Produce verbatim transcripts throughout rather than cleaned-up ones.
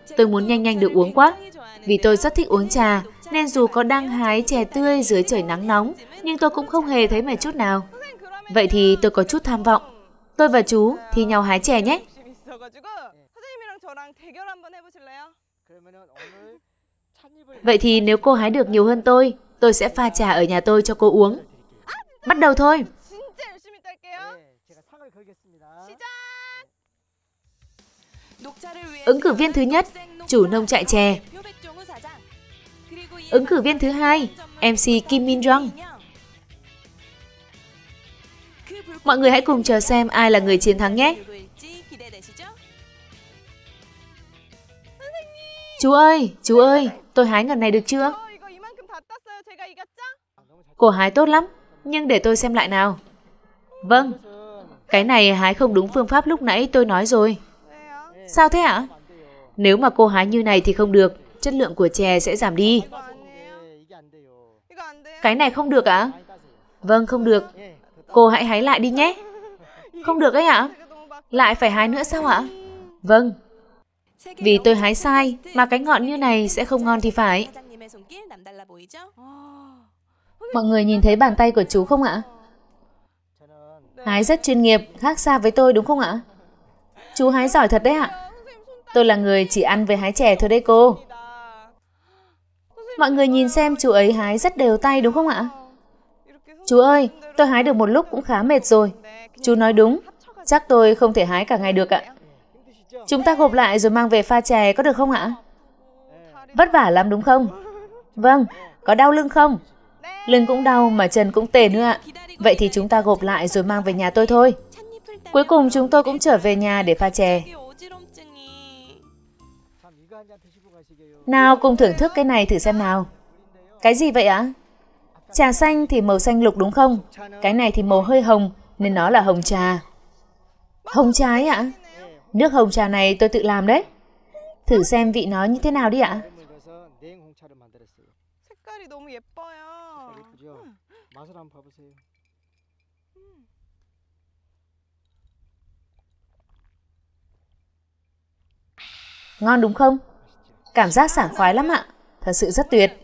Tôi muốn nhanh nhanh được uống quá. Vì tôi rất thích uống trà, nên dù có đang hái chè tươi dưới trời nắng nóng, nhưng tôi cũng không hề thấy mệt chút nào. Vậy thì tôi có chút tham vọng. Tôi và chú thi nhau hái chè nhé. Vậy thì nếu cô hái được nhiều hơn tôi, tôi sẽ pha trà ở nhà tôi cho cô uống. Bắt đầu thôi. Ứng cử viên thứ nhất, chủ nông trại chè. Ứng cử viên thứ hai, em xê Kim Min Jong. Mọi người hãy cùng chờ xem ai là người chiến thắng nhé. Chú ơi, chú ơi, tôi hái ngần này được chưa? Cô hái tốt lắm, nhưng để tôi xem lại nào. Vâng, cái này hái không đúng phương pháp lúc nãy tôi nói rồi. Sao thế ạ? Nếu mà cô hái như này thì không được, chất lượng của chè sẽ giảm đi. Cái này không được ạ? Vâng, không được. Cô hãy hái lại đi nhé. Không được ấy ạ? Lại phải hái nữa sao ạ? Vâng. Vì tôi hái sai, mà cái ngọn như này sẽ không ngon thì phải. Mọi người nhìn thấy bàn tay của chú không ạ? Hái rất chuyên nghiệp, khác xa với tôi đúng không ạ? Chú hái giỏi thật đấy ạ. Tôi là người chỉ ăn với hái chè thôi đấy cô. Mọi người nhìn xem chú ấy hái rất đều tay đúng không ạ? Chú ơi, tôi hái được một lúc cũng khá mệt rồi. Chú nói đúng, chắc tôi không thể hái cả ngày được ạ. Chúng ta gộp lại rồi mang về pha chè có được không ạ? Vất vả lắm đúng không? Vâng, có đau lưng không? Lưng cũng đau mà chân cũng tê nữa ạ. Vậy thì chúng ta gộp lại rồi mang về nhà tôi thôi. Cuối cùng chúng tôi cũng trở về nhà để pha chè. Nào cùng thưởng thức cái này thử xem nào. Cái gì vậy ạ? Trà xanh thì màu xanh lục đúng không? Cái này thì màu hơi hồng nên nó là hồng trà. Hồng trà ấy ạ? Nước hồng trà này tôi tự làm đấy. Thử xem vị nó như thế nào đi ạ. Ngon đúng không? Cảm giác sảng khoái lắm ạ. Thật sự rất tuyệt.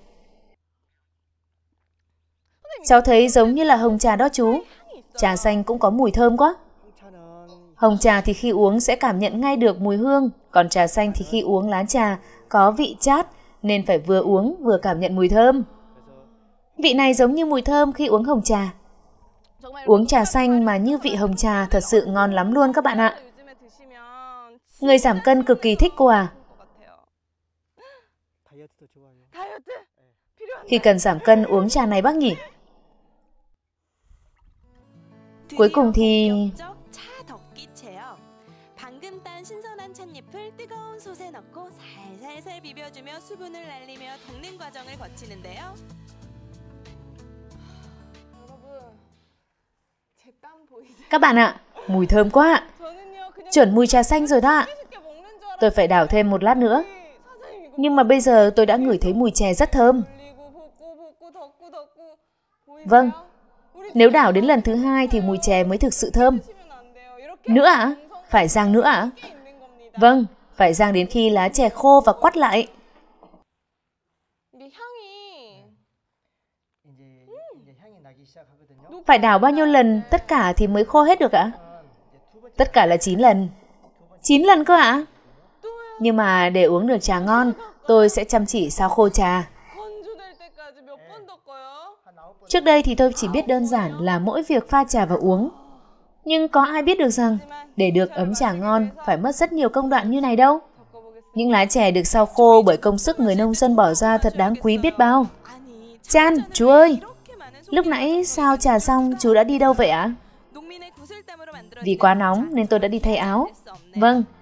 Cháu thấy giống như là hồng trà đó chú. Trà xanh cũng có mùi thơm quá. Hồng trà thì khi uống sẽ cảm nhận ngay được mùi hương, còn trà xanh thì khi uống lá trà có vị chát nên phải vừa uống vừa cảm nhận mùi thơm. Vị này giống như mùi thơm khi uống hồng trà. Uống trà xanh mà như vị hồng trà thật sự ngon lắm luôn các bạn ạ. Người giảm cân cực kỳ thích cô à? Khi cần giảm cân uống trà này bác nhỉ? Cuối cùng thì... Các bạn ạ, mùi thơm quá ạ. Chuẩn mùi trà xanh rồi đó ạ. Tôi phải đảo thêm một lát nữa. Nhưng mà bây giờ tôi đã ngửi thấy mùi chè rất thơm. Vâng, nếu đảo đến lần thứ hai thì mùi chè mới thực sự thơm. Nữa ạ? À? Phải rang nữa ạ? À? Vâng, phải rang đến khi lá chè khô và quắt lại. Phải đảo bao nhiêu lần tất cả thì mới khô hết được ạ? Tất cả là chín lần. chín lần cơ ạ? Nhưng mà để uống được trà ngon, tôi sẽ chăm chỉ sao khô trà. Trước đây thì tôi chỉ biết đơn giản là mỗi việc pha trà và uống. Nhưng có ai biết được rằng để được ấm trà ngon phải mất rất nhiều công đoạn như này đâu. Những lá chè được sao khô bởi công sức người nông dân bỏ ra thật đáng quý biết bao. Chan, chú ơi! Lúc nãy sao trà xong chú đã đi đâu vậy ạ? Vì quá nóng nên tôi đã đi thay áo. Vâng,